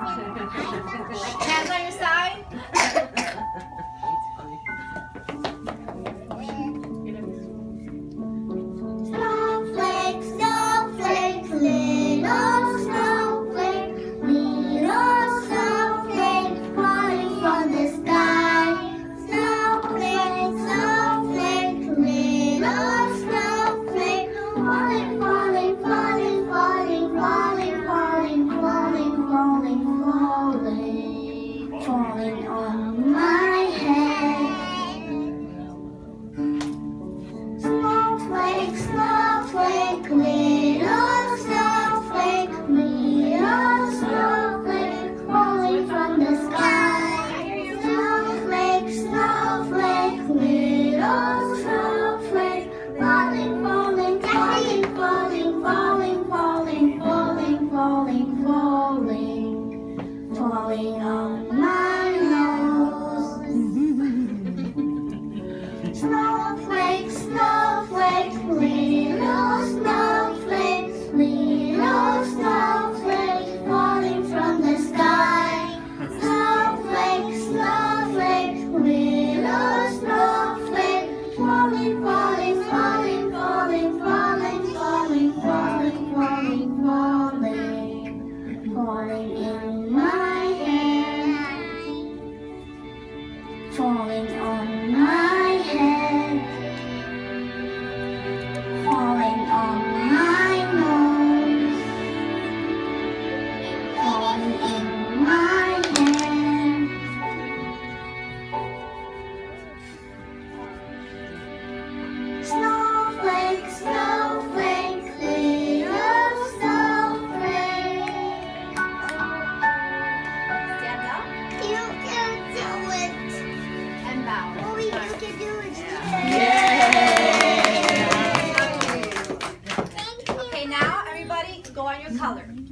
Hands on your side. Snowflake, snowflake, little snowflake, little snowflake falling from the sky. Snowflake, snowflake, little snowflake falling, falling, falling, falling, falling, falling, falling, falling, falling, falling on my head. Snowflake, snowflake, little snowflake, little snowflake falling from the sky. Snowflake, snowflake, little snowflake falling, falling, falling, falling, falling, falling, falling, falling, falling, falling on my nose. Snowflake, snowflake, little snowflake, little snowflake falling from the sky. Snowflake, snowflake, little snowflake falling, falling, falling, falling, falling, falling, falling, falling, falling, falling in my hand, falling on my head, falling on my nose, falling in my hand. Snowflake, snowflake, little snowflake. Stand up You can do it. and bow. Only you can do it. Okay, now everybody go on your color.